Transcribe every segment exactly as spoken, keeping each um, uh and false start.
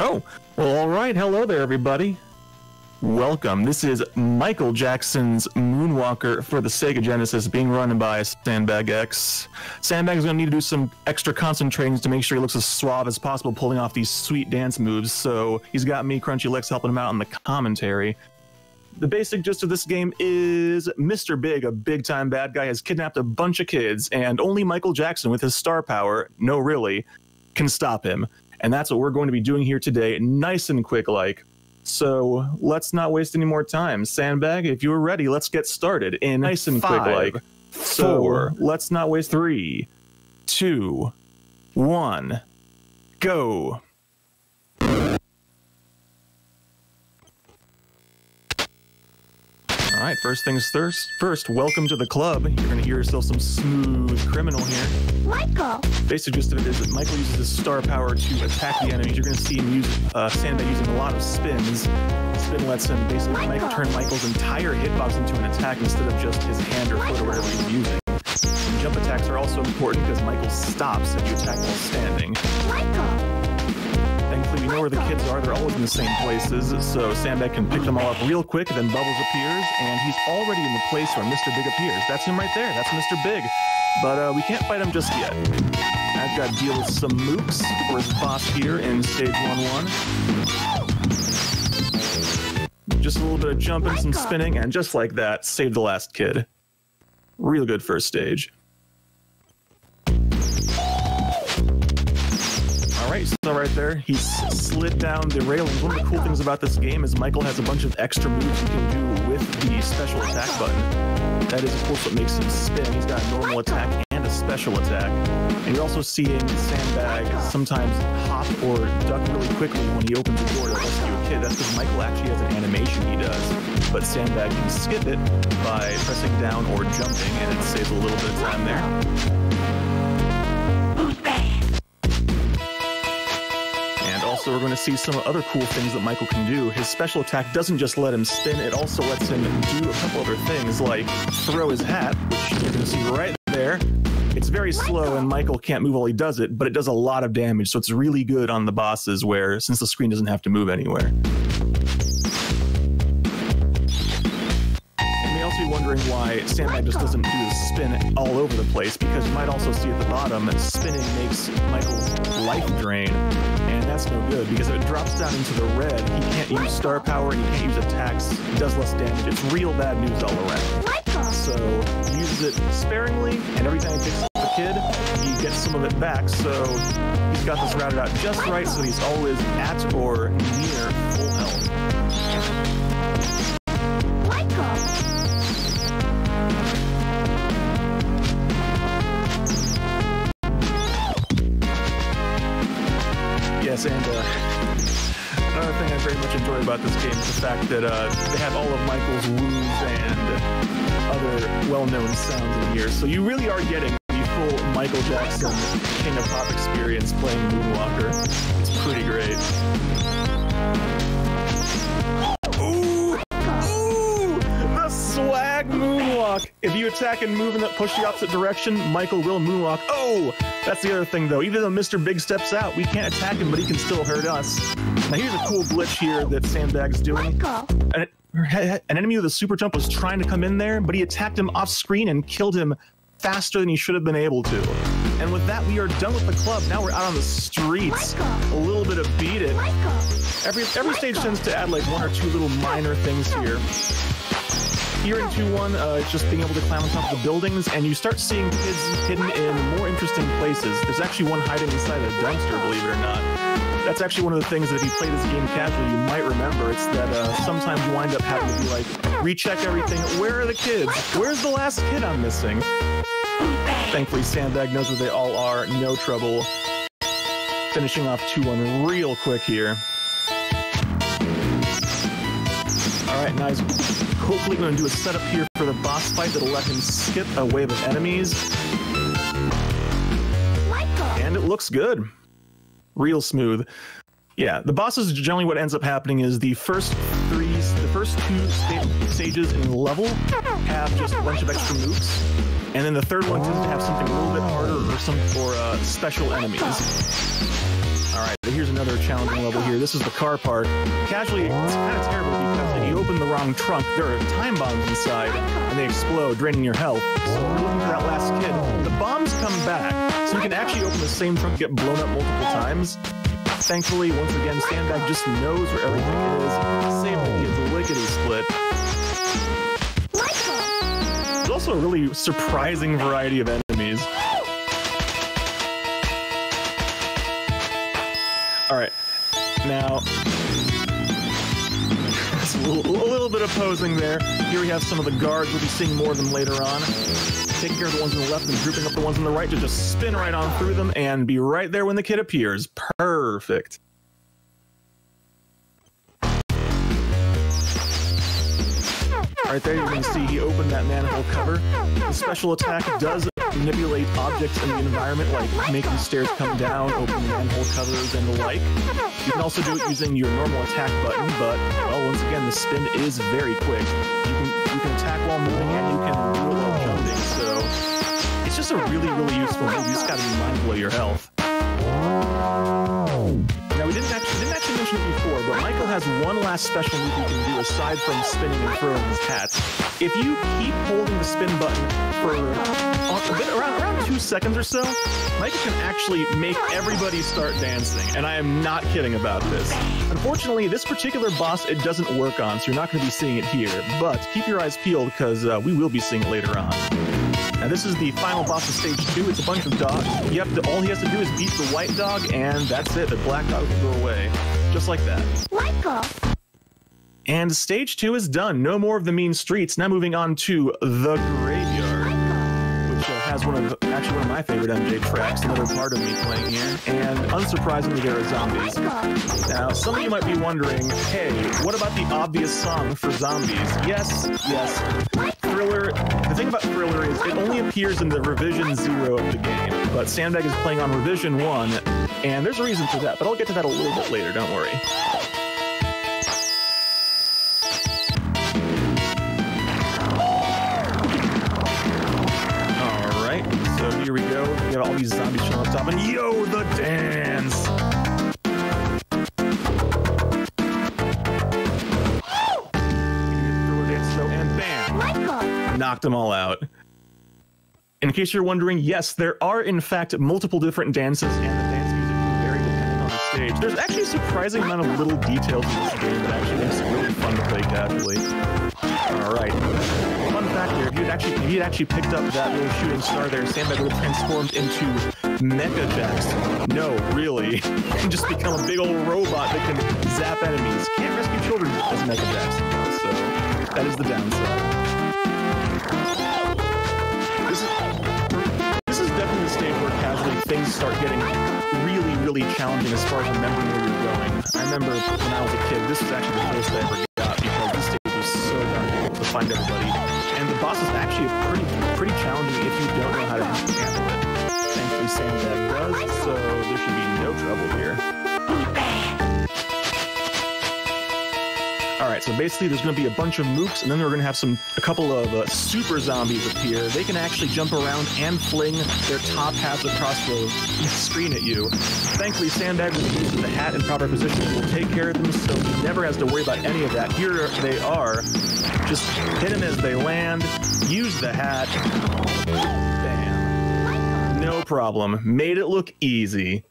Oh, well, all right. Hello there, everybody. Welcome. This is Michael Jackson's Moonwalker for the Sega Genesis, being run by SandbagX. Sandbag is going to need to do some extra concentrating to make sure he looks as suave as possible, pulling off these sweet dance moves. So he's got me, Crunchy Lex, helping him out in the commentary. The basic gist of this game is Mister Big, a big-time bad guy, has kidnapped a bunch of kids, and only Michael Jackson, with his star power, no really, can stop him. And that's what we're going to be doing here today, nice and quick-like. So let's not waste any more time. Sandbag, if you're ready, let's get started in nice and quick-like. So let's not waste three, two, one, go. All right, first things first. First, welcome to the club. You're going to hear yourself some smooth criminal here. Michael! Basic gist of it is that Michael uses his star power to attack the enemies. You're going to see him use uh, Sandbag using a lot of spins. Spin lets him basically Michael. turn Michael's entire hitbox into an attack instead of just his hand or foot or whatever he's using. And jump attacks are also important because Michael stops if you attack while standing. Michael! Thankfully, we know where the kids are. They're always in the same places, so Sandbag can pick them all up real quick, then Bubbles appears, and he's already in the place where Mister Big appears. That's him right there. That's Mister Big. But uh, we can't fight him just yet. I've got to deal with some mooks for his boss here in stage one one. Just a little bit of jumping, some spinning, and just like that, saved the last kid. Real good first stage. Alright, so right there, he slid down the railings. One of the cool things about this game is Michael has a bunch of extra moves you can do with the special attack button. That is, of course, what makes him spin. He's got a normal attack and a special attack. And you're also seeing Sandbag sometimes hop or duck really quickly when he opens the door to rescue a kid. That's because Michael actually has an animation he does. But Sandbag can skip it by pressing down or jumping, and it saves a little bit of time there. Also, we're going to see some other cool things that Michael can do. His special attack doesn't just let him spin, it also lets him do a couple other things, like throw his hat, which you're going to see right there. It's very slow, and Michael can't move while he does it, but it does a lot of damage, so it's really good on the bosses where, since the screen doesn't have to move anywhere. Be wondering why Sandbag just doesn't do the spin all over the place, because you might also see at the bottom that spinning makes Michael's life drain, and that's no good because if it drops down into the red, he can't use star power and he can't use attacks. He does less damage. It's real bad news all around. So he uses it sparingly, and every time he picks up a kid, he gets some of it back. So he's got this routed out just right, so he's always at or near full health. Yes, and uh, another thing I very much enjoy about this game is the fact that uh, they have all of Michael's woos and other well-known sounds in here. So you really are getting the full Michael Jackson King of Pop experience playing Moonwalker. It's pretty great. Ooh! Ooh! The swag moonwalk! If you attack and move and push the opposite direction, Michael will moonwalk. Oh! That's the other thing, though. Even though Mister Big steps out, we can't attack him, but he can still hurt us. Now, here's a cool glitch here that Sandbag's doing. An, an enemy with a super jump was trying to come in there, but he attacked him off screen and killed him faster than he should have been able to. And with that, we are done with the club. Now we're out on the streets. A little bit of beat it. Every, every stage tends to add like one or two little minor things here. Here in two one, uh, it's just being able to climb on top of the buildings, and you start seeing kids hidden in more interesting places. There's actually one hiding inside a dumpster, believe it or not. That's actually one of the things that if you play this game casually, you might remember. It's that uh, sometimes you wind up having to be like, recheck everything. Where are the kids? Where's the last kid I'm missing? Thankfully, Sandbag knows where they all are. No trouble. Finishing off two one real quick here. All right, nice. Hopefully going to do a setup here for the boss fight that'll let him skip a wave of enemies. And it looks good. Real smooth. Yeah, the bosses, generally what ends up happening is the first three, the first two sta stages in the level have just a bunch of extra moves. And then the third one tends to have something a little bit harder or some or uh, special enemies. All right, here's another challenging level here. This is the car park. Casually, it's kind of terrible because if you open the wrong trunk, there are time bombs inside, and they explode, draining your health. So if you're looking for that last kid, the bombs come back, so you can actually open the same trunk and get blown up multiple times. Thankfully, once again, Sandbag just knows where everything is. Save the kids lickety-split. There's also a really surprising variety of enemies. Alright, now, a little, a little bit of posing there. Here we have some of the guards. We'll be seeing more of them later on. Taking care of the ones on the left and grouping up the ones on the right to just spin right on through them and be right there when the kid appears. Perfect. Right there, you can see he opened that manhole cover. The special attack does manipulate objects in the environment, like making the stairs come down, opening manhole covers, and the like. You can also do it using your normal attack button, but, well, once again, the spin is very quick. You can, you can attack while moving, and you can do it while jumping, so it's just a really, really useful move. You just gotta be mindful of your health. Now, we didn't actually, didn't actually mention it before, but Michael has one last special move you can do aside from spinning and throwing his hat. If you keep holding the spin button for a bit, around, around two seconds or so, Michael can actually make everybody start dancing, and I am not kidding about this. Unfortunately, this particular boss, it doesn't work on, so you're not going to be seeing it here, but keep your eyes peeled because uh, we will be seeing it later on. Now, this is the final boss of stage two. It's a bunch of dogs. Yep, the, all he has to do is beat the white dog, and that's it. The black dog will go away. Just like that. Michael! And stage two is done. No more of the mean streets. Now moving on to the graveyard, which uh, has one of the, actually one of my favorite M J tracks, another part of me playing here. And unsurprisingly, there are zombies. Now, some of you might be wondering, hey, what about the obvious song for zombies? Yes, yes. Thriller. The thing about Thriller is it only appears in the revision zero of the game, but Sandbag is playing on revision one, and there's a reason for that, but I'll get to that a little bit later, don't worry. Alright, so here we go. We got all these zombies showing up top, and yo, the dance! Knocked them all out. In case you're wondering, yes, there are in fact multiple different dances, and the dance music can vary depending on the stage. There's actually a surprising amount of little details in this game that actually makes it really fun to play casually. Alright. Fun fact here, if you'd actually if you'd actually picked up that little shooting star there, Sandbag would have transformed into Mecha Jax. No, really. And just become a big old robot that can zap enemies. Can't rescue children as Mecha Jax, so that is the downside. This is, this is definitely the stage where casually things start getting really, really challenging as far as remembering where you're going. I remember when I was a kid, this was actually the first I ever got because this stage was so darn difficult to find everybody. And the boss is actually pretty, pretty challenging if you don't know how to handle it. Thankfully, Sandbag does, so there should be no trouble here. Alright, so basically there's going to be a bunch of mooks, and then we're going to have some a couple of uh, super zombies appear. They can actually jump around and fling their top halves across the screen at you. Thankfully, Sandbag will use the hat in proper position and will take care of them, so he never has to worry about any of that. Here they are. Just hit them as they land, use the hat. Bam. No problem. Made it look easy.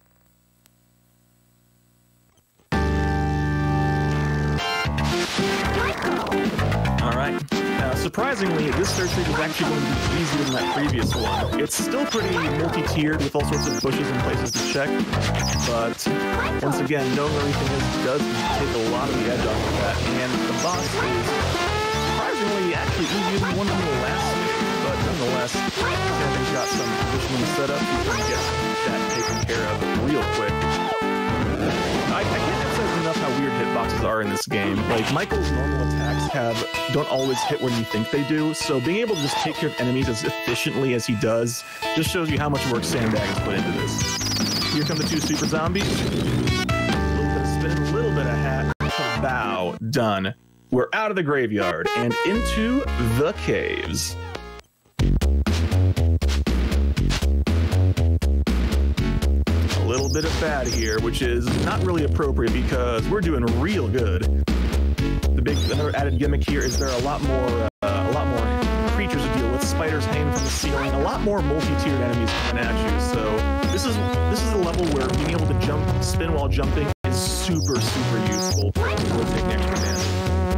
Alright, now surprisingly, this third stage is actually going to be easier than that previous one. It's still pretty multi-tiered with all sorts of bushes and places to check, but once again, knowing where everything is does take a lot of the edge off of that, and the boss is surprisingly actually easier than one in the last mission, but nonetheless, Sandbag's got some positioning set up, he's going to get that taken care of real quick. I, I can't emphasize enough how weird hitboxes are in this game. Like, Michael's normal attacks have don't always hit when you think they do, so being able to just take care of enemies as efficiently as he does just shows you how much work Sandbag has put into this. Here come the two super zombies. A little bit of spin, a little bit of hat, bow, done. We're out of the graveyard and into the caves. A little bit of bad here, which is not really appropriate because we're doing real good. The big another added gimmick here is there are a lot more uh, a lot more creatures to deal with. Spiders hanging from the ceiling, a lot more multi-tiered enemies coming at you. So this is this is a level where being able to jump, spin while jumping is super super useful for taking extra damage.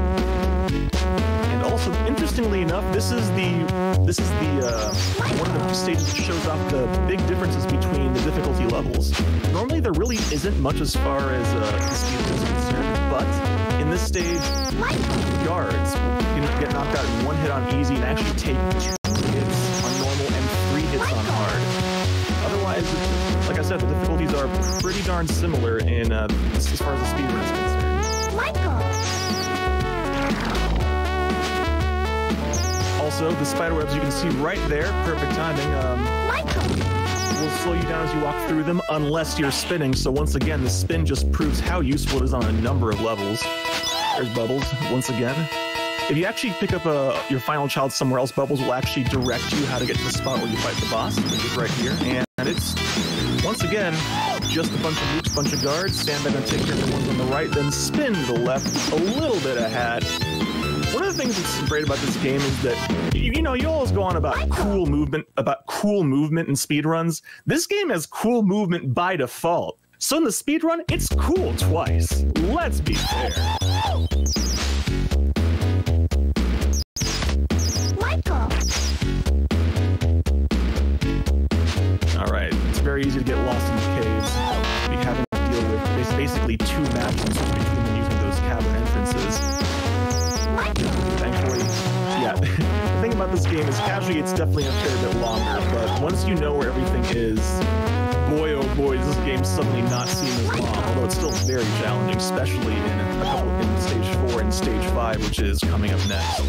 And also, interestingly enough, this is the this is the uh, one of the stages that shows off the big differences between the difficulty levels. Normally, there really isn't much as far as uh, the speed is concerned, but in this stage, guards can get knocked out in one hit on easy and actually take two hits on normal and three hits on hard. Otherwise, like I said, the difficulties are pretty darn similar in uh, as far as the speedrun is concerned. Also, the spiderwebs you can see right there, perfect timing. Um, will slow you down as you walk through them unless you're spinning. So once again, the spin just proves how useful it is on a number of levels. There's Bubbles once again. If you actually pick up a, your final child somewhere else, Bubbles will actually direct you how to get to the spot where you fight the boss, which is right here. And it's, once again, just a bunch of loops, bunch of guards. Sandbag gonna take care of the ones on the right, then spin to the left, a little bit ahead. One of the things that's great about this game is that, you, you know, you always go on about cool movement, about cool movement in speedruns. This game has cool movement by default. So in the speedrun, it's cool twice. Let's be fair. Alright, it's very easy to get lost in the caves. We having to deal with basically two matches between them using those cavern entrances. Thankfully, yeah, the thing about this game is casually it's definitely a fair bit longer, but once you know where everything is, boy oh boy, does this game suddenly not seem as long, although it's still very challenging, especially in a couple in stage four and stage five, which is coming up next.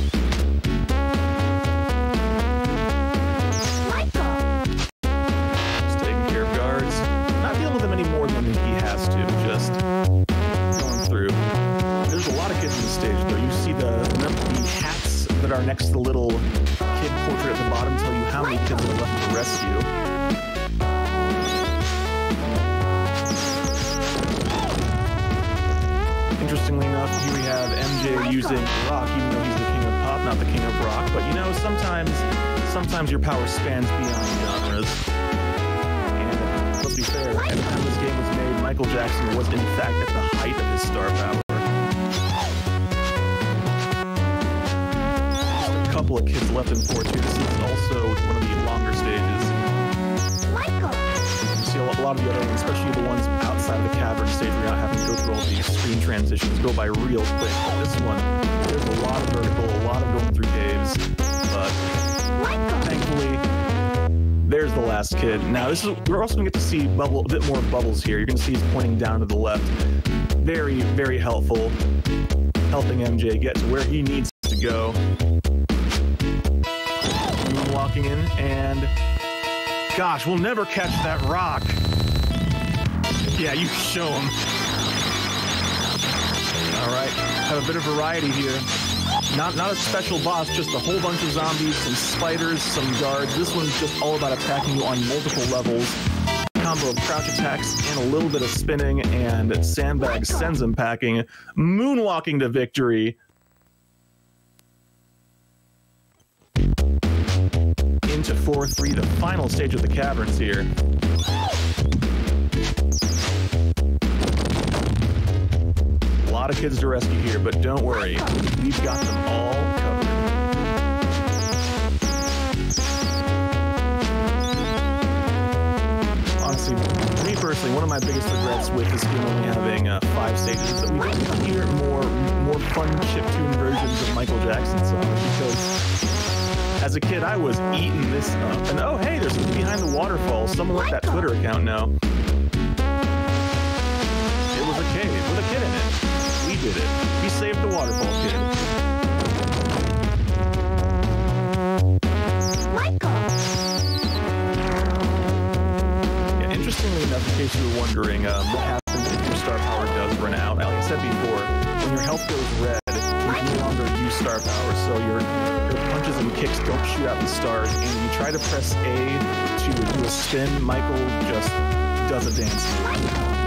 Just taking care of guards, not dealing with them any more than he has to, just going through. There's a lot of kids in this stage, though. You see the, the hats that are next to the little kid portrait at the bottom tell you how many kids are left to rescue. Interestingly enough, here we have M J using rock, even though he's the king of pop, not the king of rock. But you know, sometimes, sometimes your power spans beyond genres. And let's be fair, at the time this game was made, Michael Jackson was in fact at the height of his star power. Just a couple of kids left in four two. This is also one of the longer stages. You see a lot of the other ones, especially the ones outside of the cavern stage where you're not having to go through all these screen transitions, go by real quick. But this one, there's a lot of vertical, a lot of going through caves, but thankfully, there's the last kid. Now, this is we're also going to get to see bubble, a bit more Bubbles here. You're going to see he's pointing down to the left. Very, very helpful, helping M J get to where he needs to go. Moonwalking in, and gosh, we'll never catch that rock. Yeah, you show him. All right, have a bit of variety here. Not not a special boss, just a whole bunch of zombies, some spiders, some guards. This one's just all about attacking you on multiple levels. Combo of crouch attacks and a little bit of spinning, and Sandbag sends him packing, moonwalking to victory. Into four three, the final stage of the caverns here. A lot of kids to rescue here, but don't worry, we've got them all covered. Honestly, me personally, one of my biggest regrets with this game only having uh, five stages is that we didn't hear more, more fun chiptune versions of Michael Jackson songs, because as a kid, I was eating this up. And oh, hey, there's something behind the waterfall. Someone let that Twitter account know. It was a cave with a kid in it. We did it. We saved the waterfall kid. Yeah, interestingly enough, in case you were wondering, um, what happens if your star power does run out? Like I said before, when your health goes red, you can no longer use star power, so your, your punches and kicks don't shoot out the stars, and you try to press A to do a spin, Michael just does a dance move.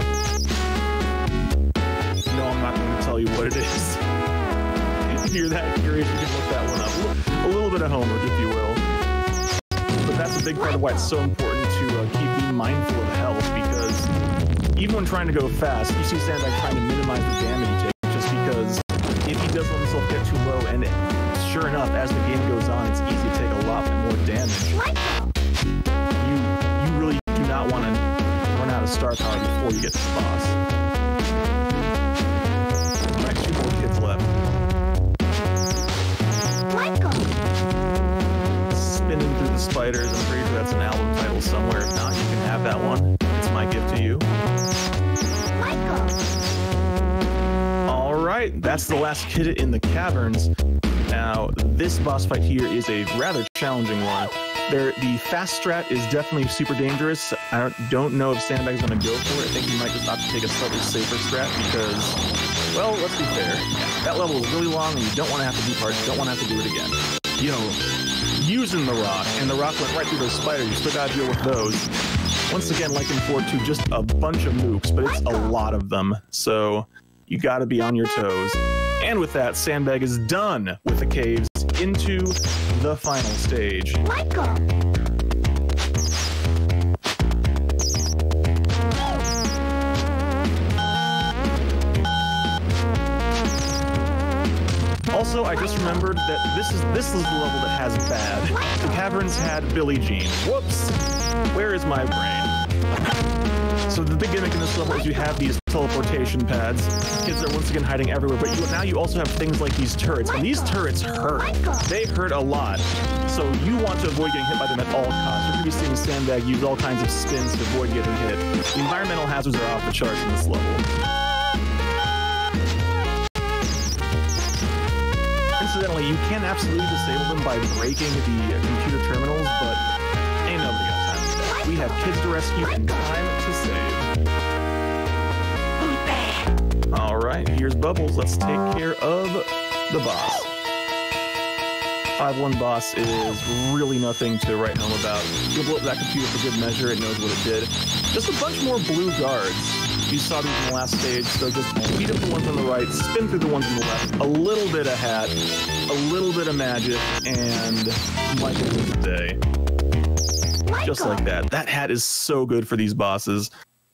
No, I'm not going to tell you what it is. If you're that curious, you can look that one up. A little bit of homework, if you will. But that's a big part of why it's so important to uh, keep being mindful of health, because even when trying to go fast, you see Sandbag trying to minimize the damage he takes, just because if he does let himself get too low, and sure enough, as the game goes on, it's easy to take a lot more damage. You, you really do not want to run out of star power before you get to the boss. Alright, two more kids left. Spinning through the spiders. I'm pretty sure that's an album title somewhere. If not, you can have that one. It's my gift to you. Alright, that's the last kid in the caverns. Now, this boss fight here is a rather challenging one. There, the fast strat is definitely super dangerous. I don't, don't know if Sandbag's going to go for it. I think he might just opt to take a slightly safer strat because, well, let's be fair. That level is really long and you don't want to have to do parts. You don't want to have to do it again. You know, using the rock, and the rock went right through those spiders. You still got to deal with those. Once again, likened forward to just a bunch of mooks, but it's a lot of them. So you got to be on your toes. And with that, Sandbag is done with the caves into the final stage. Also, I just remembered that this is this is the level that has bad. The caverns had Billie Jean. Whoops! Where is my brain? So the big gimmick in this level is you have these teleportation pads. Kids are once again hiding everywhere, but you, now you also have things like these turrets, and these turrets hurt. They hurt a lot, so you want to avoid getting hit by them at all costs. You're going to be seeing Sandbag use all kinds of spins to avoid getting hit. The environmental hazards are off the charts in this level. Incidentally, you can absolutely disable them by breaking the uh, computer terminals, but ain't nobody got time for that. We have kids to rescue and time to save. Alright, here's Bubbles. Let's take care of the boss. five one boss is really nothing to write home about. You'll blow up that computer for good measure. It knows what it did. Just a bunch more blue guards. You saw these in the last stage, so just beat up the ones on the right, spin through the ones on the left, a little bit of hat, a little bit of magic, and Michael wins the day. Just like that. That hat is so good for these bosses.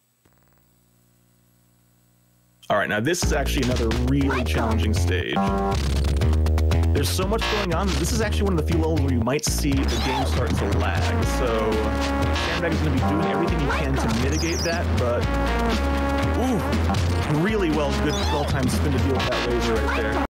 Alright, now this is actually another really challenging stage. There's so much going on. This is actually one of the few levels where you might see the game start to lag. So Sandbag is going to be doing everything he can to mitigate that, but ooh, really well, good, well-timed spin to deal with that laser right there.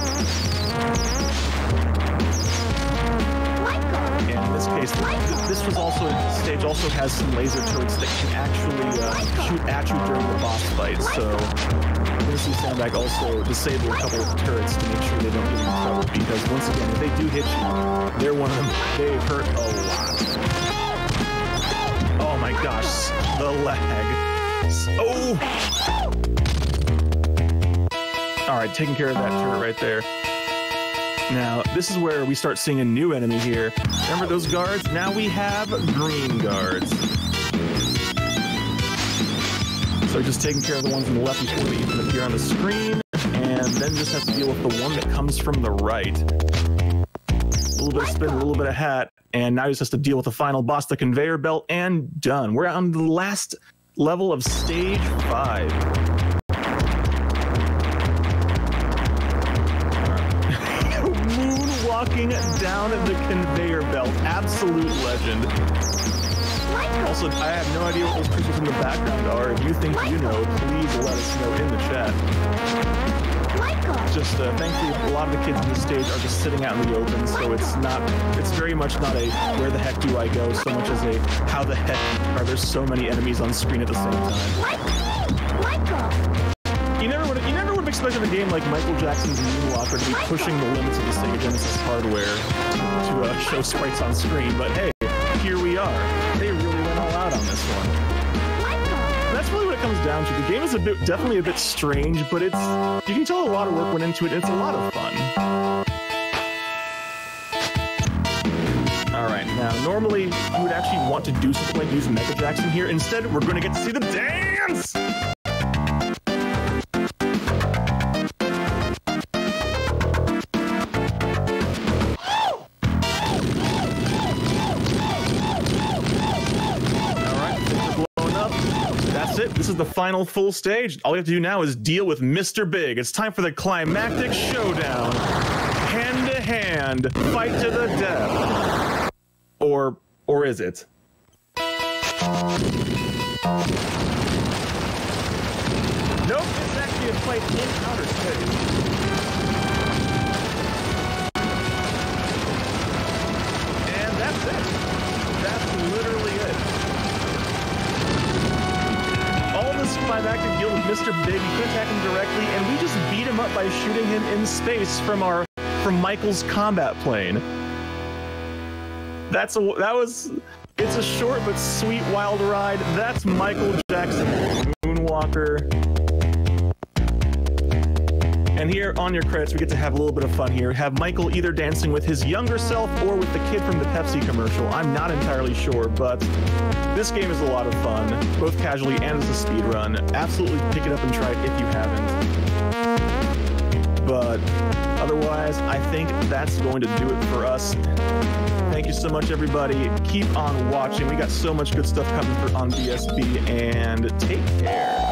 And in this case, this was also this stage also has some laser turrets that can actually uh, shoot at you during the boss fight. So we're going to see Sandbag also disable a couple of turrets to make sure they don't get in trouble, because once again, if they do hit you, they're one of them. They hurt a lot. Oh my gosh, the lag. Oh! Alright, taking care of that turret right there. Now, this is where we start seeing a new enemy here. Remember those guards? Now we have green guards. So just taking care of the ones on the left before they even appear on the screen, and then just have to deal with the one that comes from the right. A little bit of spin, a little bit of hat, and now he just has to deal with the final boss, the conveyor belt, and done. We're on the last level of stage five. Moonwalking down the conveyor belt. Absolute legend. Also, I have no idea what those creatures in the background are. If you think you know, please let us know in the chat. Just, uh, thankfully, a lot of the kids in this stage are just sitting out in the open, so it's not, it's very much not a where the heck do I go, so much as a how the heck are there so many enemies on screen at the same time. You never would you never would have expected a game like Michael Jackson's Moonwalker to be pushing the limits of the Sega Genesis hardware to uh, show sprites on screen, but hey, here we are. They really went all out on this one. That's really what it comes down to. The game is a bit, definitely a bit strange, but it's, you can tell a lot of work went into it, and it's a lot of fun. Alright, now Normally, you would actually want to do something like use Mega Jackson here. Instead, we're going to get to see them dance! That's it. This is the final full stage. All we have to do now is deal with Mister Big. It's time for the climactic showdown. Hand to hand, fight to the death. Or, or is it? Nope, it's actually a fight in outer space. And that's it. That's literally it. All this climactic deal with Mister Big, we can attack him directly, and we just beat him up by shooting him in space from our from Michael's combat plane. That's a that was it's a short but sweet wild ride. That's Michael Jackson, Moonwalker. And here on your credits, we get to have a little bit of fun here. Have Michael either dancing with his younger self or with the kid from the Pepsi commercial. I'm not entirely sure, but this game is a lot of fun, both casually and as a speed run. Absolutely pick it up and try it if you haven't. But otherwise, I think that's going to do it for us. Thank you so much, everybody. Keep on watching. We got so much good stuff coming for, on B S B, and take care.